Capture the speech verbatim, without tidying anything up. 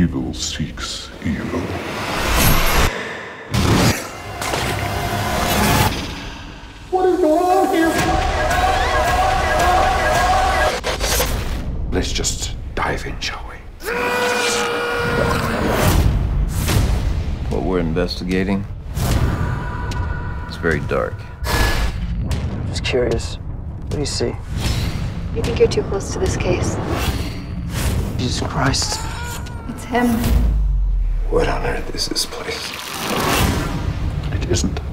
Evil seeks evil. What is going on here? Let's just dive in, shall we? What we're investigating is very dark. Just curious. What do you see? You think you're too close to this case? Jesus Christ. It's him. What on earth is this place? It isn't.